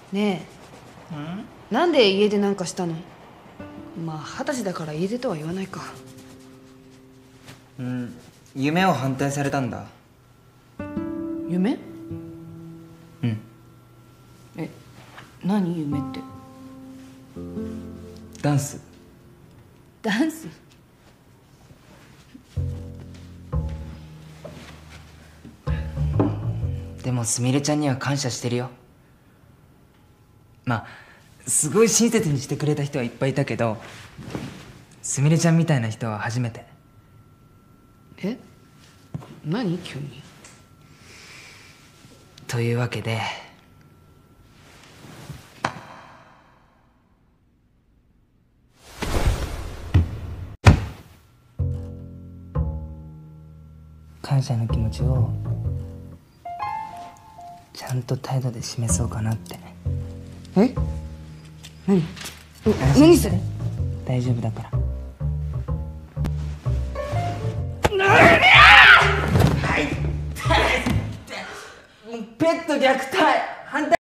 ねえ、なんで家出なんかしたの？まあ20歳だから家出とは言わないか。 夢を反対されたんだ。 夢？ うん。 何夢って？ ダンス。 ダンス？ でもすみれちゃんには感謝してるよ。まあすごい親切にしてくれた人はいっぱいいたけど、すみれちゃんみたいな人は初めて。 何急に。 というわけで、感謝の気持ちをちゃんと態度で示そうかなって。 何それ？ 大丈夫だから。ペット虐待反対。